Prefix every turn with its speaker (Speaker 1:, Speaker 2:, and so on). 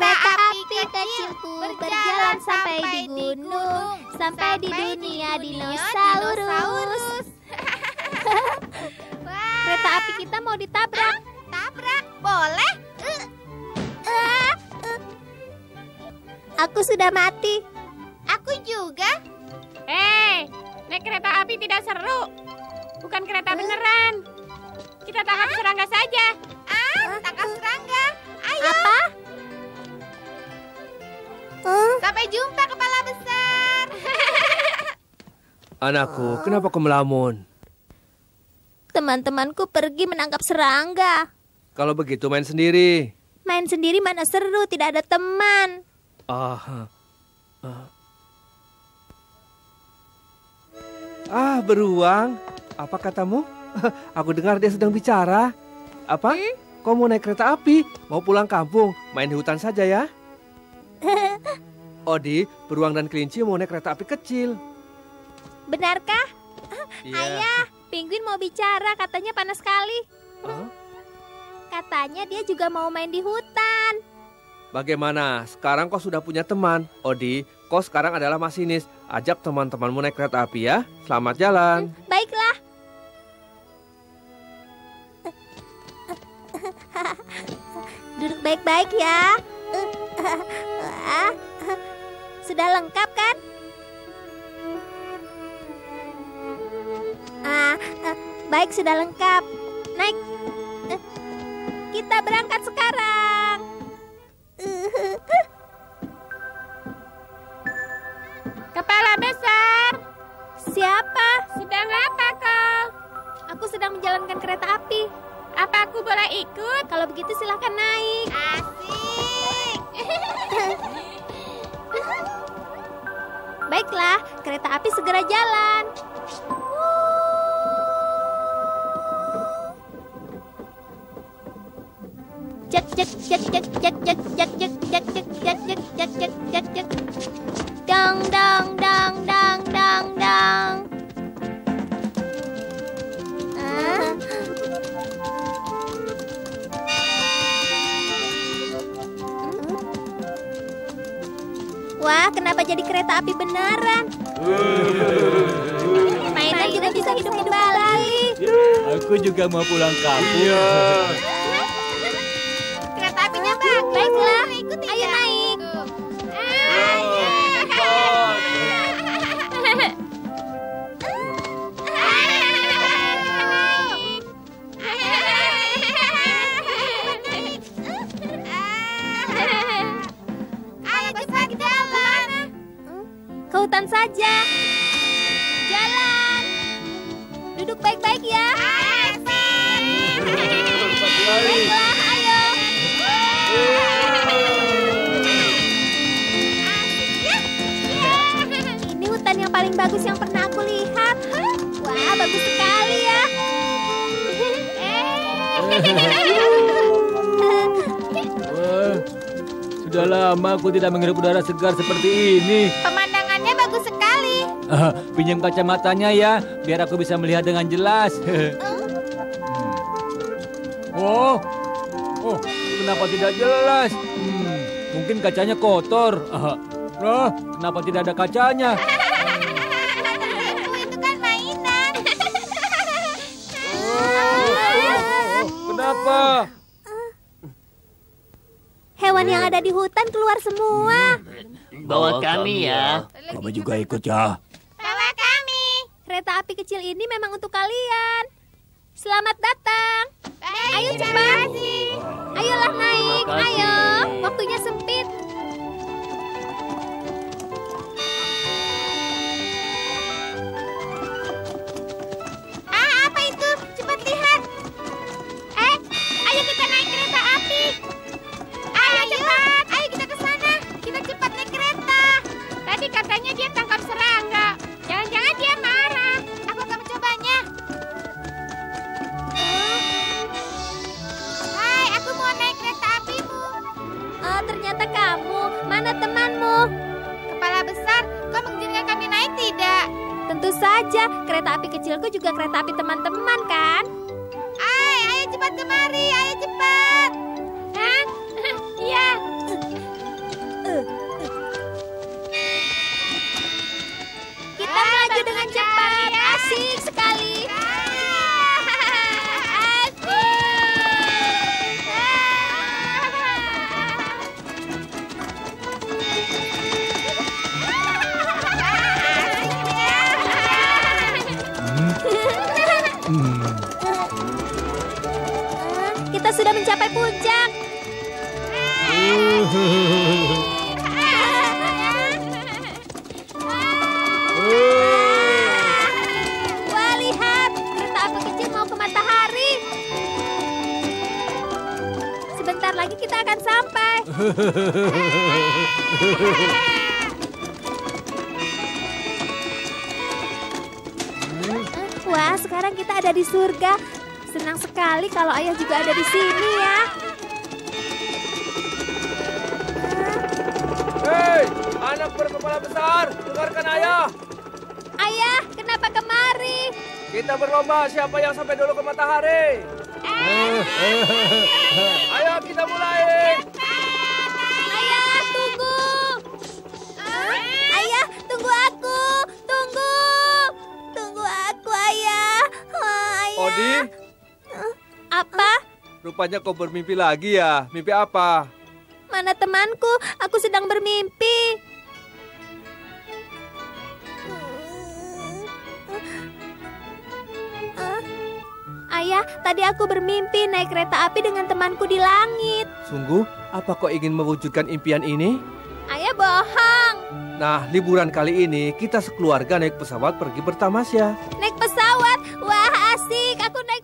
Speaker 1: Kereta api kecilku berjalan sampai di gunung, sampai di dunia dinosaurus. Kereta api kita mau ditabrak.
Speaker 2: Tabrak, boleh?
Speaker 1: Aku sudah mati.
Speaker 2: Aku juga.
Speaker 3: Naik kereta api tidak seru. Bukan kereta beneran. Kita tangkap serangga saja.
Speaker 2: Tangkap serangga. Ayo.
Speaker 1: Apa?
Speaker 2: Sampai jumpa, kepala besar.
Speaker 4: Anakku, kenapa kau melamun?
Speaker 1: Teman-temanku pergi menangkap serangga.
Speaker 4: Kalau begitu main sendiri.
Speaker 1: Main sendiri mana seru, tidak ada teman.
Speaker 4: Beruang. Apa katamu? Aku dengar dia sedang bicara. Apa? Kau mau naik kereta api? Mau pulang kampung? Main di hutan saja ya? Odi, beruang dan kelinci mau naik kereta api kecil.
Speaker 1: Benarkah?
Speaker 4: Iya.
Speaker 1: Ayah, penguin mau bicara, katanya panas sekali. Katanya dia juga mau main di hutan.
Speaker 4: Bagaimana? Sekarang kau sudah punya teman. Odi, kau sekarang adalah masinis. Ajak teman-temanmu naik kereta api ya. Selamat jalan.
Speaker 1: Baiklah. Duduk baik-baik ya. Sudah lengkap kan? Baik, sudah lengkap. Naik. Kita berangkat sekarang.
Speaker 3: Kepala besar.
Speaker 1: Siapa?
Speaker 3: Sedang apa kau?
Speaker 1: Aku sedang menjalankan kereta api.
Speaker 3: Apa aku boleh ikut?
Speaker 1: Kalau begitu silahkan naik.
Speaker 2: Asik.
Speaker 1: Baiklah, kereta api segera jalan. Jak jak jak jak jak jak jak jak jak jak jak jak jak jak jak jak. Dang dang dang dang dang dang. Wah, kenapa jadi kereta api beneran? Mainan juga bisa hidup kembali.
Speaker 5: Aku juga mau pulang kampung.
Speaker 2: Kereta apinya bagus.
Speaker 1: Baiklah,
Speaker 2: Ikuti
Speaker 1: ayo naik.
Speaker 2: Ayo cepat jalan.
Speaker 1: Ke hutan saja. Jalan. Duduk baik-baik ya. Baiklah, ayo. Ini hutan yang paling bagus yang pernah aku lihat. Wah, bagus sekali ya.
Speaker 5: Wah, sudah lama aku tidak menghirup udara segar seperti ini.
Speaker 2: Pemandangannya bagus sekali.
Speaker 5: Pinjam kacamatanya ya, biar aku bisa melihat dengan jelas. Oh, kenapa tidak jelas? Mungkin kacanya kotor. Kenapa tidak ada kacanya?
Speaker 2: Itu kan mainan.
Speaker 5: Kenapa?
Speaker 1: Hewan yang ada di hutan keluar semua.
Speaker 6: Bawa kami ya.
Speaker 5: Mama juga ikut ya.
Speaker 2: Bawa kami.
Speaker 1: Kereta api kecil ini memang untuk kalian. Selamat datang. Ayo cepat. Ayolah naik.
Speaker 6: Terima kasih.
Speaker 1: Ayo. Waktunya sempit.
Speaker 2: Apa itu? Cepat lihat. Ayo kita naik kereta api. Ayo cepat. Ayo kita ke sana. Kita cepat naik kereta.
Speaker 3: Tadi katanya dia tangkap serangga. Jangan-jangan dia marah.
Speaker 2: Aku akan mencobanya. Hai, aku mau naik kereta apimu.
Speaker 1: Oh, ternyata kamu. Mana temanmu?
Speaker 2: Kepala besar, kau mengizinkan kami naik tidak?
Speaker 1: Tentu saja. Kereta api kecilku juga kereta api teman-teman kan?
Speaker 2: Ayo cepat kemari. Ayo cepat.
Speaker 3: Hah? Iya.
Speaker 1: dengan cepat. Asik sekali.
Speaker 2: Kita sudah mencapai puncak. Wah, lihat. Kereta api kecil mau ke matahari. Sebentar lagi kita akan sampai. Wah, sekarang kita ada di surga. Senang sekali kalau ayah juga ada di sini ya.
Speaker 4: Hei, anak berkepala besar, dengarkan ayah.
Speaker 2: Ayah, kenapa kemari?
Speaker 4: Kita berlomba siapa yang sampai dulu ke matahari. Ayo kita mulai.
Speaker 2: Ayah, tunggu. Ayah, tunggu aku. Tunggu. Tunggu aku, ayah. Ayah.
Speaker 4: Odi,
Speaker 2: Apa?
Speaker 4: rupanya kau bermimpi lagi ya. Mimpi apa?
Speaker 2: Mana temanku? Aku sedang bermimpi. Ayah, tadi aku bermimpi naik kereta api dengan temanku di langit.
Speaker 4: Sungguh, apa kau ingin mewujudkan impian ini?
Speaker 2: Ayah bohong.
Speaker 4: Nah, liburan kali ini kita sekeluarga naik pesawat pergi bertamasya.
Speaker 2: Naik pesawat. Wah, asik. Aku naik